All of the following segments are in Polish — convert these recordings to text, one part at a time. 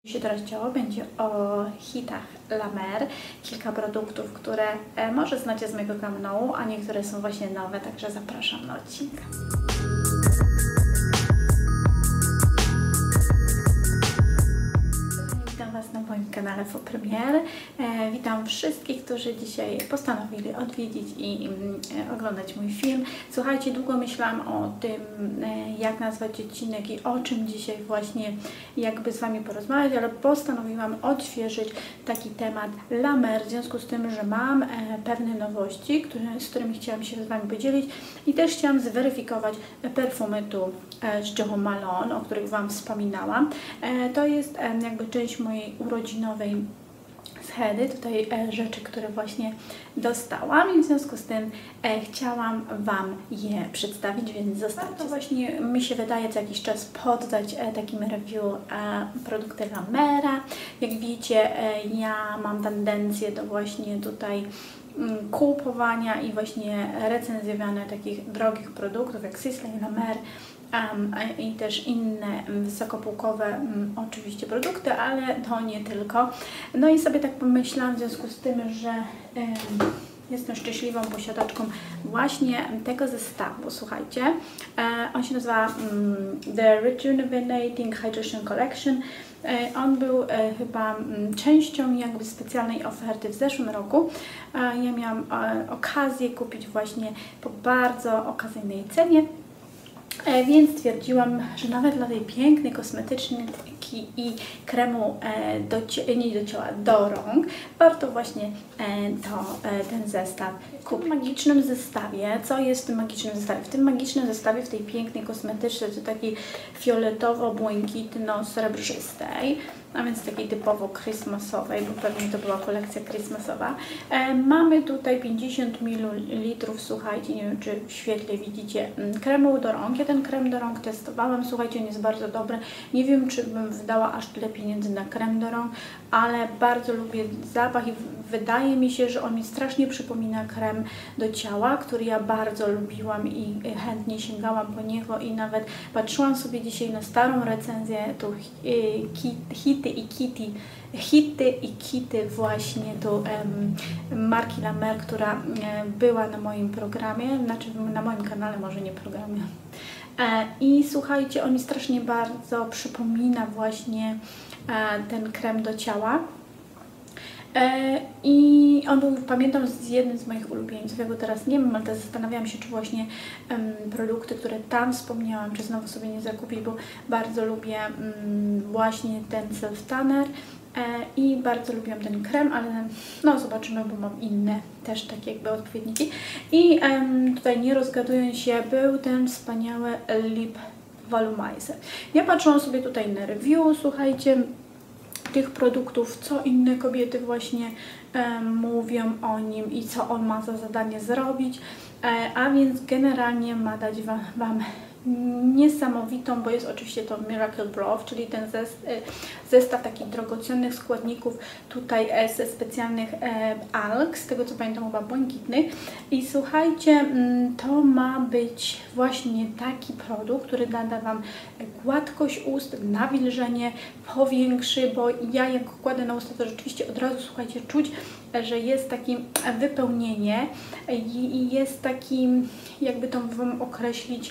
się teraz działo, będzie o hitach La Mer, kilka produktów, które może znacie z mojego kanału, a niektóre są właśnie nowe, także zapraszam na odcinek. Witam Was na moim kanale Faux Premiere. Witam wszystkich, którzy dzisiaj postanowili odwiedzić i oglądać mój film. Słuchajcie, długo myślałam o tym, jak nazwać odcinek i o czym dzisiaj właśnie jakby z Wami porozmawiać, ale postanowiłam odświeżyć taki temat La Mer, w związku z tym, że mam pewne nowości, z którymi chciałam się z Wami podzielić i też chciałam zweryfikować perfumy tu z Jo Malone, o których Wam wspominałam. To jest jakby część mojej urodzinowej schedy, tutaj rzeczy, które właśnie dostałam i w związku z tym chciałam Wam je przedstawić, więc zostańcie. Warto właśnie, mi się wydaje, co jakiś czas poddać takim review produkty La Mera. Jak widzicie, ja mam tendencję do właśnie tutaj kupowania i właśnie recenzjowania takich drogich produktów jak Sisley, La Mer, i też inne wysokopółkowe oczywiście produkty, ale to nie tylko. No i sobie tak pomyślałam w związku z tym, że jestem szczęśliwą posiadaczką właśnie tego zestawu. Słuchajcie, on się nazywa The Rejuvenating Hydration Collection. On był chyba częścią jakby specjalnej oferty w zeszłym roku. Ja miałam okazję kupić właśnie po bardzo okazyjnej cenie. Więc stwierdziłam, że nawet dla tej pięknej kosmetyczki i kremu nie do ciała, do rąk, warto właśnie ten zestaw kupić. W magicznym zestawie, co jest w tym magicznym zestawie? W tym magicznym zestawie, w tej pięknej kosmetyczce, to takiej fioletowo-błękitno-srebrzystej, a więc takiej typowo christmasowej, bo pewnie to była kolekcja christmasowa. Mamy tutaj 50 ml, słuchajcie, nie wiem, czy w świetle widzicie, kremu do rąk. Ja ten krem do rąk testowałam, słuchajcie, on jest bardzo dobry. Nie wiem, czy bym wydała aż tyle pieniędzy na krem do rąk, ale bardzo lubię zapach i wydaje mi się, że on mi strasznie przypomina krem do ciała, który ja bardzo lubiłam i chętnie sięgałam po niego i nawet patrzyłam sobie dzisiaj na starą recenzję tu Hity i Kitty właśnie tu marki La Mer, która była na moim programie, znaczy na moim kanale, może nie programie. I słuchajcie, on mi strasznie bardzo przypomina właśnie ten krem do ciała. I on był, pamiętam, jednym z moich ulubieńców. Ja go teraz nie mam, ale też zastanawiałam się, czy właśnie produkty, które tam wspomniałam, czy znowu sobie nie zakupić, bo bardzo lubię właśnie ten self-tanner i bardzo lubiłam ten krem, ale no zobaczymy, bo mam inne też takie jakby odpowiedniki. I tutaj nie rozgadując się, był ten wspaniały Lip Volumizer. Ja patrzyłam sobie tutaj na review, słuchajcie, tych produktów, co inne kobiety właśnie mówią o nim i co on ma za zadanie zrobić, a więc generalnie ma dać Wam niesamowitą, bo jest oczywiście to Miracle Broth, czyli ten zestaw takich drogocennych składników tutaj ze specjalnych alg, z tego co pamiętam chyba błękitnych. I słuchajcie, to ma być właśnie taki produkt, który nada Wam gładkość ust, nawilżenie, powiększy, bo ja jak kładę na usta, to rzeczywiście od razu, słuchajcie, czuć, że jest takie wypełnienie i jest taki, jakby to Wam określić,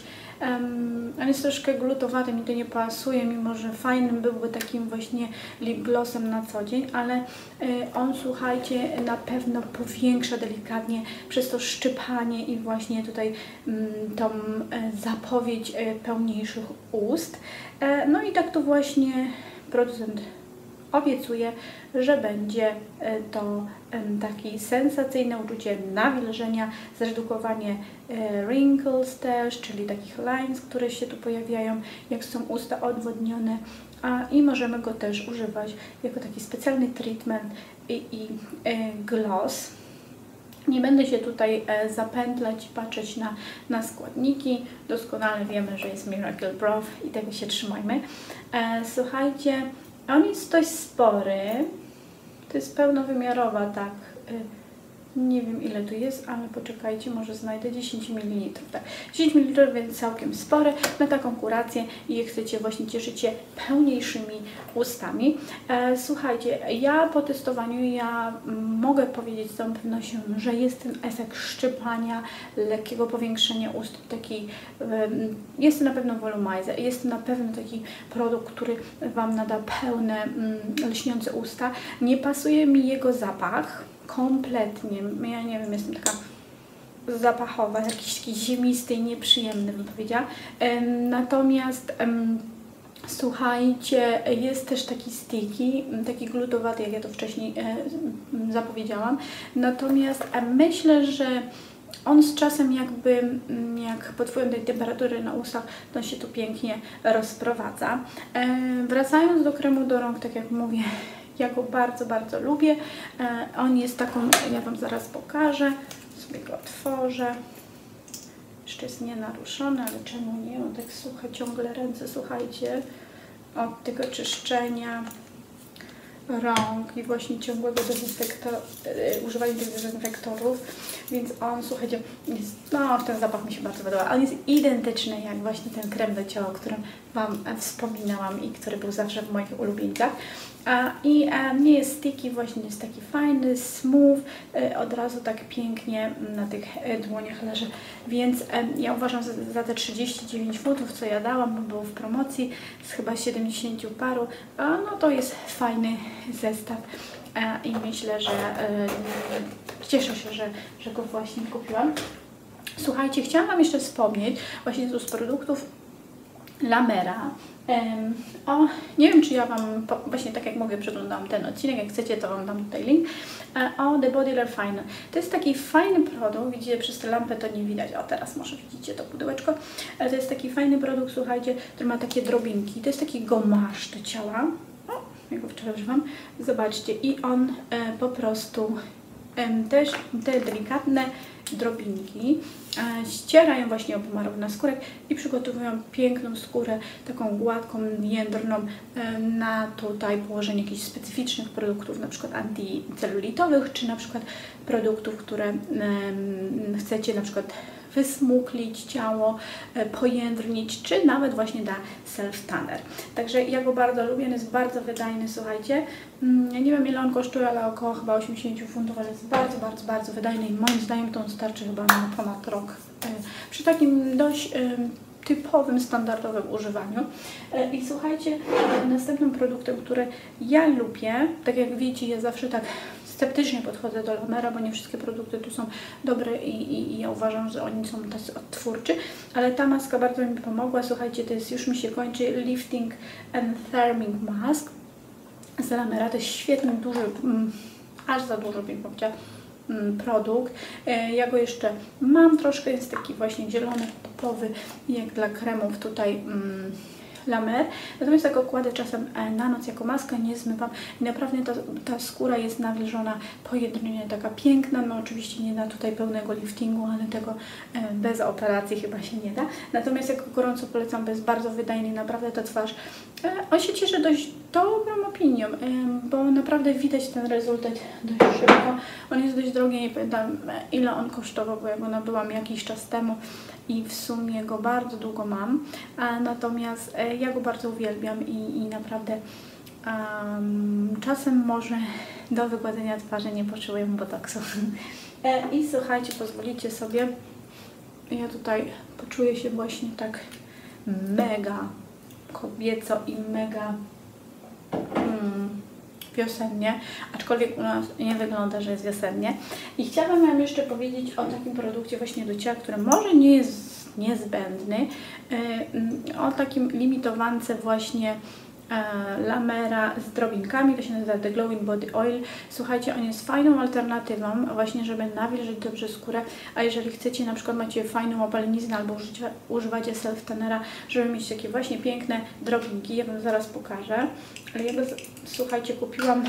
on jest troszkę glutowaty, mi to nie pasuje, mimo że fajnym byłby takim właśnie lip glossem na co dzień, ale on, słuchajcie, na pewno powiększa delikatnie przez to szczypanie i właśnie tutaj tą zapowiedź pełniejszych ust. No i tak to właśnie producent obiecuje, że będzie to takie sensacyjne uczucie nawilżenia, zredukowanie wrinkles też, czyli takich lines, które się tu pojawiają, jak są usta odwodnione, i możemy go też używać jako taki specjalny treatment i gloss. Nie będę się tutaj zapętlać i patrzeć na składniki. Doskonale wiemy, że jest Miracle Broth i tego się trzymajmy. Słuchajcie, on jest dość spory. To jest pełnowymiarowa, tak, Nie wiem ile tu jest, ale poczekajcie, może znajdę 10 ml. Tak, 10 ml, więc całkiem spory na taką kurację i jak chcecie właśnie cieszyć się pełniejszymi ustami. Słuchajcie, ja po testowaniu mogę powiedzieć z całą pewnością, że jest ten efekt szczypania, lekkiego powiększenia ust, taki, jest to na pewno volumizer, jest to na pewno taki produkt, który Wam nada pełne, lśniące usta. Nie pasuje mi jego zapach. Kompletnie. Ja nie wiem, jestem taka zapachowa, jakiś taki ziemisty i nieprzyjemny, bym powiedziała. Natomiast słuchajcie, jest też taki sticky, taki glutowaty, jak ja to wcześniej zapowiedziałam. Natomiast myślę, że on z czasem jak pod wpływem tej temperatury na ustach, to się tu pięknie rozprowadza. Wracając do kremu do rąk, tak jak mówię, ja go bardzo, bardzo lubię. On jest taką, ja Wam zaraz pokażę, sobie go otworzę. Jeszcze jest nienaruszony, ale czemu nie? On tak sucha ciągle ręce, słuchajcie, od tego czyszczenia rąk i właśnie ciągłego używania tych dezynfektorów, więc on, słuchajcie, jest, no ten zapach mi się bardzo podoba. On jest identyczny jak właśnie ten krem do ciała, o którym Wam wspominałam i który był zawsze w moich ulubieńcach. I nie jest sticky, właśnie jest taki fajny, smooth, od razu tak pięknie na tych dłoniach leży, więc ja uważam za te 39 funtów, co ja dałam, bo było w promocji z chyba 70 paru, no to jest fajny zestaw i myślę, że cieszę się, że go właśnie kupiłam. Słuchajcie, chciałam Wam jeszcze wspomnieć właśnie z produktów La Mera. Nie wiem, czy ja Wam, właśnie tak jak mówię, przeglądałam ten odcinek, jak chcecie, to Wam dam tutaj link, o The Body Refiner. To jest taki fajny produkt, widzicie, przez tę lampę to nie widać, o teraz może widzicie to pudełeczko, ale to jest taki fajny produkt, słuchajcie, który ma takie drobinki, to jest taki gomasz do ciała, ja go wczoraj używam, zobaczcie, i on po prostu też te delikatne drobinki ścierają właśnie obumarowany skórek i przygotowują piękną skórę, taką gładką, jędrną na tutaj położenie jakichś specyficznych produktów, na przykład antycelulitowych, czy na przykład produktów, które chcecie na przykład wysmuklić ciało, pojędrnić, czy nawet właśnie da self-tanner. Także ja go bardzo lubię, on jest bardzo wydajny, słuchajcie. Ja nie wiem ile on kosztuje, ale około chyba 80 funtów, ale jest bardzo, bardzo, bardzo wydajny i moim zdaniem to on starczy chyba na ponad rok. Przy takim dość typowym, standardowym używaniu. I słuchajcie, następnym produktem, który ja lubię, tak jak wiecie, ja zawsze tak sceptycznie podchodzę do La Mera, bo nie wszystkie produkty tu są dobre i ja uważam, że oni są tacy odtwórczy, ale ta maska bardzo mi pomogła. Słuchajcie, to jest, już mi się kończy, Lifting and Therming Mask z La Mera. To jest świetny, duży, aż za dużo, bym powiedziała, produkt. Ja go jeszcze mam troszkę, jest taki właśnie zielony, topowy, jak dla kremów tutaj La Mer. Natomiast jak go kładę czasem na noc jako maskę, nie zmywam i naprawdę ta skóra jest nawilżona, pojędrnie taka piękna. No oczywiście nie da tutaj pełnego liftingu, ale tego bez operacji chyba się nie da. Natomiast jak go gorąco polecam, bo jest bardzo wydajny, naprawdę ta twarz, on się cieszy dość dobrą opinią, bo naprawdę widać ten rezultat dość szybko. On jest dość drogi, nie pamiętam ile on kosztował, bo ja go nabyłam jakiś czas temu i w sumie go bardzo długo mam, natomiast ja go bardzo uwielbiam i naprawdę czasem może do wygładzenia twarzy nie potrzebuję botoksu. I słuchajcie, pozwolicie sobie, ja tutaj poczuję się właśnie tak mega kobieco i mega wiosennie, aczkolwiek u nas nie wygląda, że jest wiosennie. I chciałabym Wam jeszcze powiedzieć o takim produkcie właśnie do ciała, który może nie jest niezbędny, o takim limitowance właśnie La Mera z drobinkami, to się nazywa The Glowing Body Oil. Słuchajcie, on jest fajną alternatywą właśnie, żeby nawilżyć dobrze skórę, a jeżeli chcecie, na przykład macie fajną opaleniznę albo używacie self-tannera, żeby mieć takie właśnie piękne drobinki, ja Wam zaraz pokażę, ale ja go, słuchajcie, kupiłam,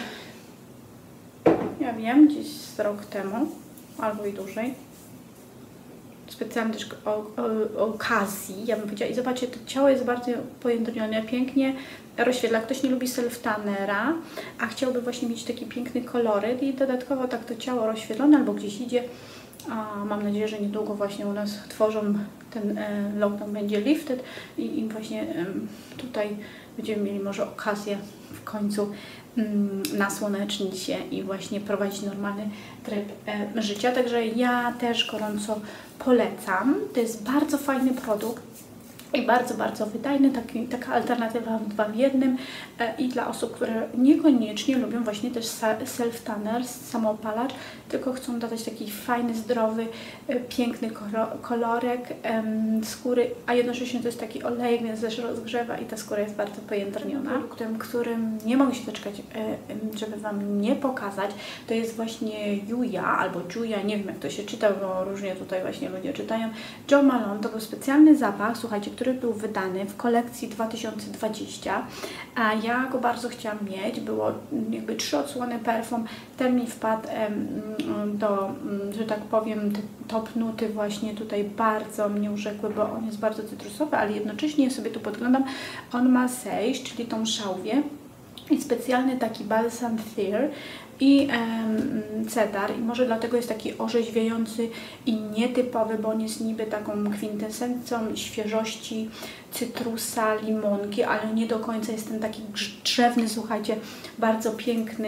ja wiem, gdzieś z rok temu, albo i dłużej. specjalnej też okazji, ja bym powiedziała. I zobaczcie, to ciało jest bardzo pojędrnione, pięknie rozświetla. Ktoś nie lubi self-tannera, a chciałby właśnie mieć taki piękny koloryt i dodatkowo tak to ciało rozświetlone albo gdzieś idzie. Mam nadzieję, że niedługo właśnie u nas tworzą ten lockdown będzie lifted i właśnie tutaj będziemy mieli może okazję w końcu nasłonecznić się i właśnie prowadzić normalny tryb życia. Także ja też gorąco polecam. To jest bardzo fajny produkt i bardzo, bardzo wydajny, taka alternatywa w 2 w 1 i dla osób, które niekoniecznie lubią właśnie też self-tanner, samoopalacz, tylko chcą dodać taki fajny, zdrowy, piękny kolorek skóry, a jednocześnie to jest taki olejek, więc też rozgrzewa i ta skóra jest bardzo pojędrniona. Produktem, którym nie mogę się doczekać, żeby Wam nie pokazać, to jest właśnie Juja albo Juja, nie wiem jak to się czyta, bo różnie tutaj właśnie ludzie czytają. Jo Malone to był specjalny zapach, słuchajcie, który był wydany w kolekcji 2020, a ja go bardzo chciałam mieć, było jakby 3 odsłony perfum, ten mi wpadł do, że tak powiem, top nuty właśnie tutaj bardzo mnie urzekły, bo on jest bardzo cytrusowy, ale jednocześnie sobie tu podglądam, on ma sage, czyli tą szałwię i specjalny taki balsam Thir i cedar i może dlatego jest taki orzeźwiający i nietypowy, bo on jest niby taką kwintesencją świeżości cytrusa, limonki, ale nie do końca jest ten taki drzewny, słuchajcie, bardzo piękny,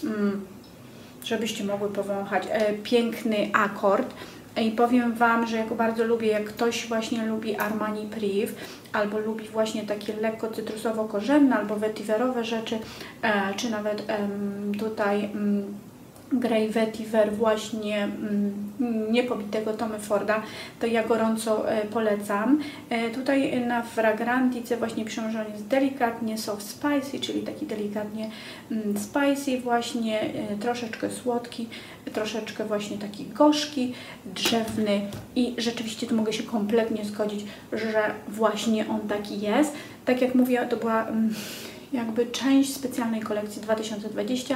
żebyście mogły powąchać, piękny akord. I powiem Wam, że ja go bardzo lubię, jak ktoś właśnie lubi Armani Priv, albo lubi właśnie takie lekko cytrusowo-korzenne, albo vetiverowe rzeczy, czy nawet tutaj Grey Vetiver właśnie niepobitego Tommy Forda, to ja gorąco polecam. Tutaj na fragrantice właśnie piszą, że on jest delikatnie soft spicy, czyli taki delikatnie spicy właśnie, troszeczkę słodki, troszeczkę właśnie taki gorzki, drzewny i rzeczywiście tu mogę się kompletnie zgodzić, że właśnie on taki jest. Tak jak mówię, to była jakby część specjalnej kolekcji 2020,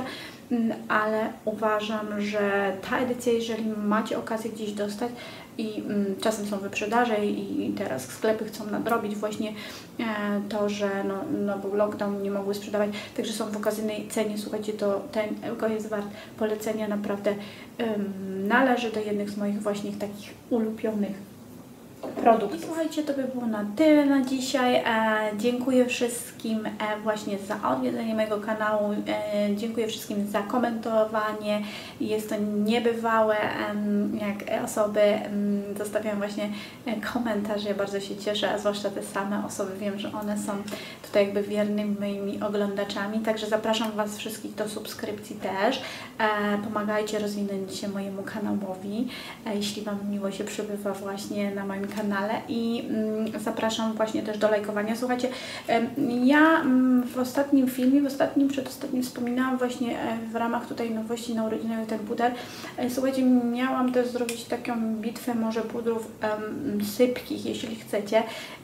ale uważam, że ta edycja, jeżeli macie okazję gdzieś dostać i czasem są wyprzedaże i teraz sklepy chcą nadrobić właśnie to, że no był lockdown, nie mogły sprzedawać, także są w okazyjnej cenie, słuchajcie, to ten jest wart polecenia, naprawdę należy do jednych z moich właśnie takich ulubionych produktów. I słuchajcie, to by było na tyle na dzisiaj. Dziękuję wszystkim właśnie za odwiedzenie mojego kanału. Dziękuję wszystkim za komentowanie. Jest to niebywałe, jak osoby zostawiają właśnie komentarze. Ja bardzo się cieszę, a zwłaszcza te same osoby. Wiem, że one są tutaj jakby wiernymi moimi oglądaczami. Także zapraszam Was wszystkich do subskrypcji też. Pomagajcie rozwinąć się mojemu kanałowi, jeśli Wam miło się przebywa właśnie na moim kanale i zapraszam właśnie też do lajkowania. Słuchajcie, ja w ostatnim filmie, przedostatnim wspominałam właśnie w ramach tutaj nowości na urodzinowy ten puder. Słuchajcie, miałam też zrobić taką bitwę może pudrów sypkich, jeśli chcecie.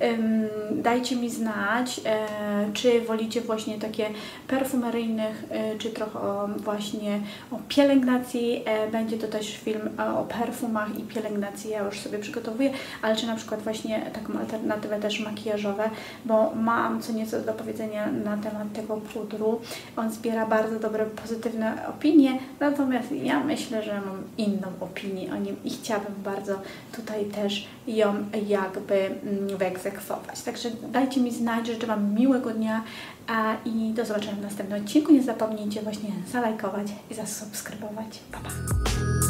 Dajcie mi znać, czy wolicie właśnie takie perfumeryjnych, czy trochę właśnie o pielęgnacji. Będzie to też film o perfumach i pielęgnacji, ja już sobie przygotowuję, ale czy na przykład właśnie taką alternatywę też makijażowe, bo mam co nieco do powiedzenia na temat tego pudru. On zbiera bardzo dobre, pozytywne opinie, natomiast ja myślę, że mam inną opinię o nim i chciałabym bardzo tutaj też ją jakby wyegzekwować. Także dajcie mi znać, życzę Wam miłego dnia i do zobaczenia w następnym odcinku. Nie zapomnijcie właśnie zalajkować i zasubskrybować. Pa, pa!